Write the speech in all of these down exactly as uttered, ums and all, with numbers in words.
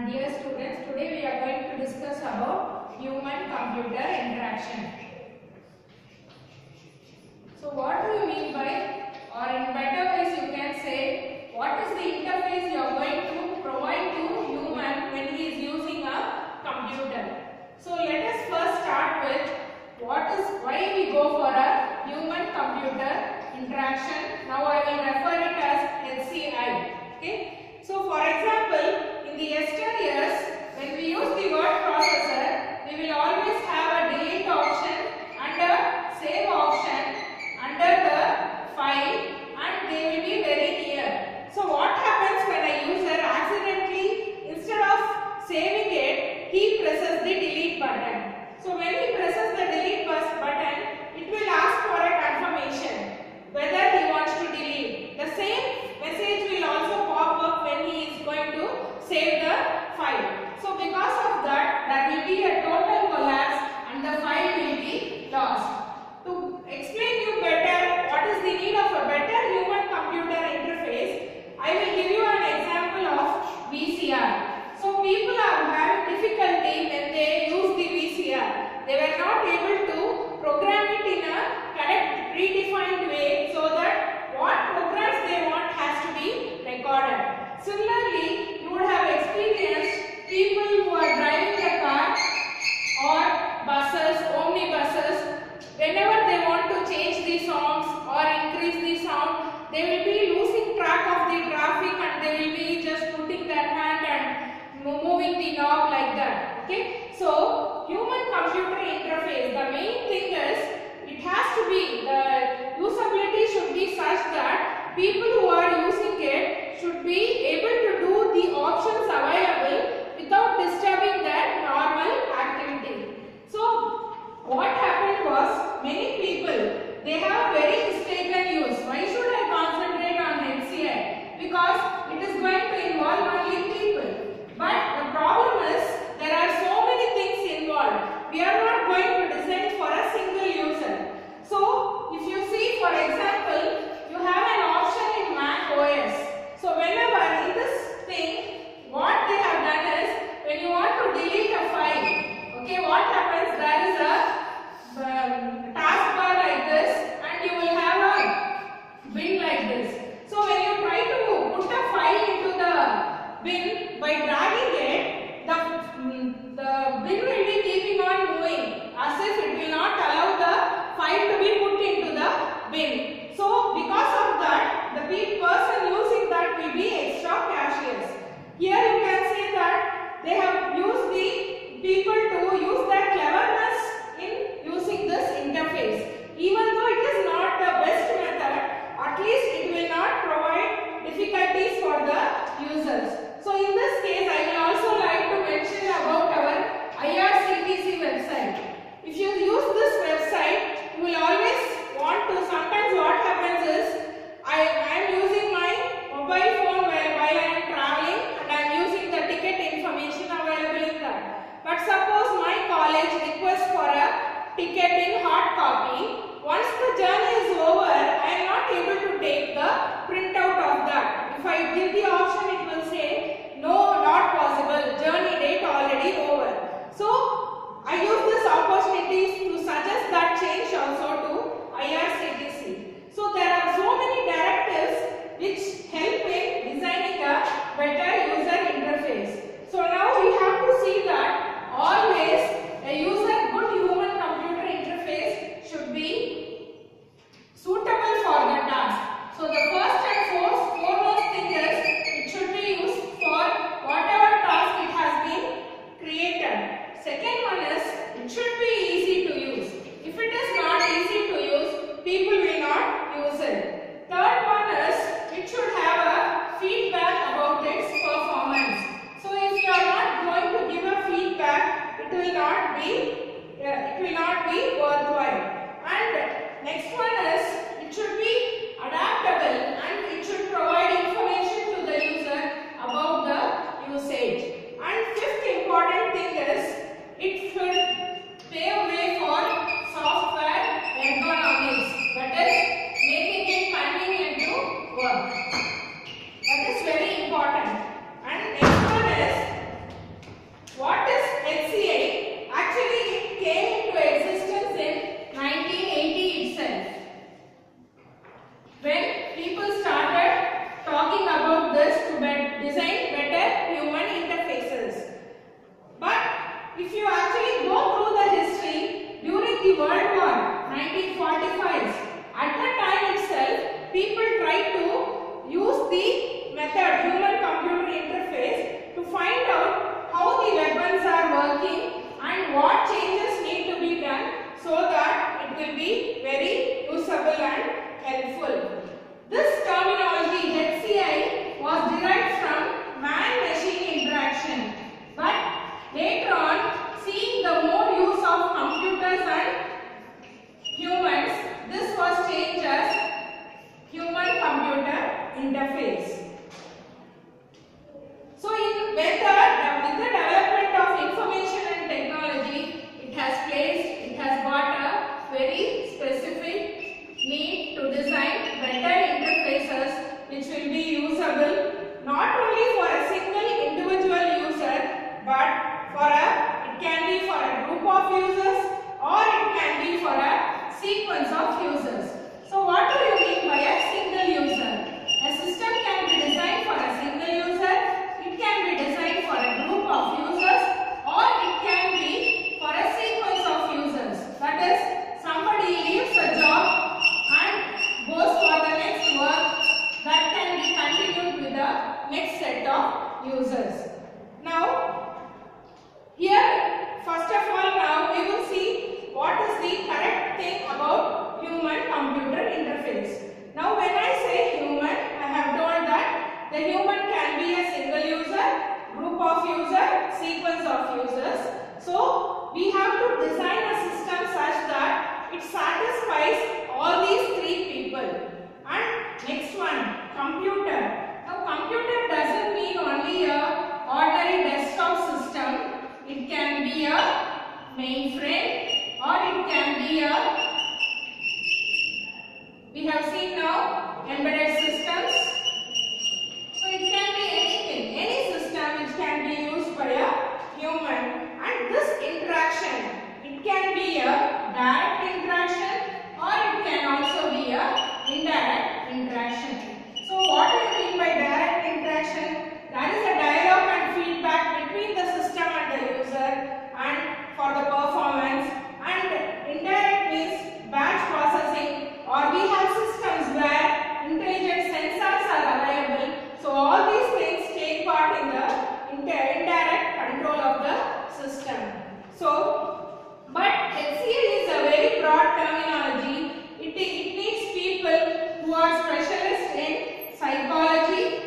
Dear students, today we are going to discuss about human-computer interaction. So what do you mean by, or in better ways you can say, what is the interface you are going to provide to human when he is using a computer? So let us first start with what is, why we go for a human-computer interaction. Now I will refer it as H C I. Okay. So for example, in the yesteryears, when we use the word processor, we will always have a delete option and a save option under the file, and they will be very near. So what happens when a user accidentally, instead of saving it, he presses the delete button. So when he presses the delete button, it will ask for a confirmation whether he wants to delete. The same message will also pop up when he is going to save the file. So because of that, there will be a total collapse and the file will be lost. To explain you better what is the need of a better human-computer interface, I will give you an example of V C R. So people are having difficulty when they use the V C R. They were not able to program it in a correct predefined way so that what programs they want has to be recorded. Similarly, you would have experienced people who are driving a car or buses, omnibuses. Whenever they want to change the songs or increase the sound, they will be losing track of the traffic and they will be just putting their hand and moving the knob like that. Okay. So, human-computer interface, the main thing is it has to be, the usability should be such that people who are using it should be able to do the options available without disturbing their normal activity. So, what happened was, many people, they have very mistaken use. Why should I concentrate on H C I? Because it is going to involve only people. But the problem is, there are so many things involved. We are not going to design for a single user. So, if you see, for example, you have an option in Mac O S. So, whenever in this thing, what they have done is, when you want to delete a file, okay, what happens? There is a um, taskbar like this, and you will have a bin like this. So, when you try to put a file into the bin by dragging it, the, mm, the bin will be keeping on moving as if it will not allow the file to be put into the bin. So, because of that, the person using that will be extra cautious. Here you can see that they have used the people to use their cleverness in using this interface. Even though it is not the best method, at least it will not provide difficulties for the users. So, in this case, I will also like to mention about our I R C T C website. If you use this website, you will always want to, sometimes what happens is, I am using my mobile phone while, while I am traveling and I am using the ticket information available in that. But suppose my college requests for a ticket in hard copy. Once the journey is over, I am not able to take the printout of that. If I give the option, it will say, no, not with the, with the development of information and technology, it has placed, it has got a very specific need to design better interfaces which will be usable not only for a single individual user, but for a, it can be for a group of users or it can be for a sequence of users. So what do you mean by a single user? A system can be designed for a single user, it can be designed for a group of users, or it can be for a sequence of users. That is, somebody leaves a job and goes for the next work that can be continued with the next set of users. Now, here first of all now we will see what is the correct thing about human-computer interface. Now when I say human, I have told that the human can be a single user, group of users, sequence of users. So we have to design a system such that it satisfies all these three people. And next one, computer. Now computer doesn't mean only a ordinary desktop system. It can be a mainframe or it can be a, we have seen now embedded systems. So it can be anything, any system which can be used by a human. And this interaction, it can be a direct interaction or it can also be a indirect interaction. So what do you mean by direct interaction? That is a dialogue and feedback between the system and the user and for the performance. And indirect means batch processing, or we have systems where intelligent sensors are available. So all these things take part in the indirect control of the system. So, but H C I is a very broad terminology. It, it needs people who are specialists in psychology,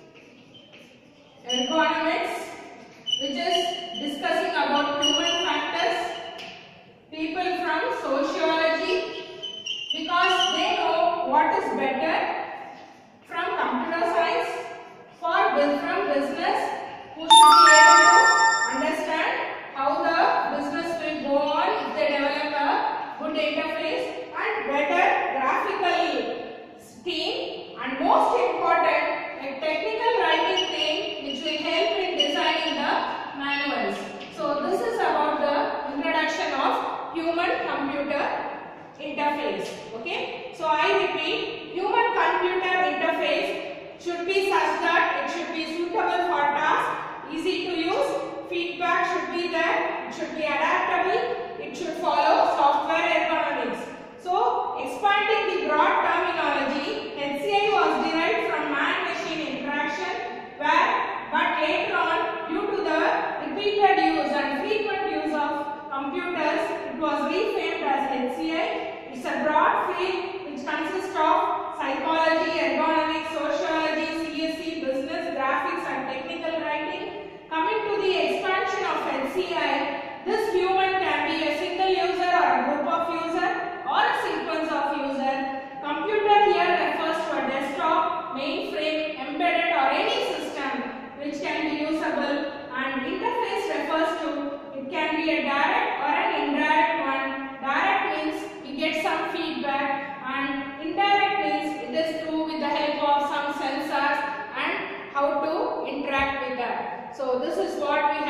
ergonomics, which is discussing about human factors, people from sociology, because they know what is better, from computer science, for from business, who should be able to understand how the business will go on if they develop a good interface, and better graphical team, and most important, a technical writing team which will help in designing the manuals. So this is about the introduction of human-computer interface. Okay. So I repeat, human-computer interface should be such that it should be suitable for tasks, easy to use, feedback should be there, it should be adaptable, it should follow software ergonomics. So expanding the broad terminology, H C I was derived from man-machine interaction, where but later on, due to the repeated use and frequent use of computers, it was refamed as H C I. It's a broad field which consists of psychology, ergonomics, sociology, C S E, business, graphics and technical writing. Coming to the expansion of H C I, this human can be a single user or a group of user or a sequence of user. Computer here refers to a desktop, mainframe, embedded or any system which can be usable, and interface refers to, it can be a direct or an indirect one. Direct means we get some feedback, and indirect means it is through with the help of some sensors and how to interact with that. So this is what we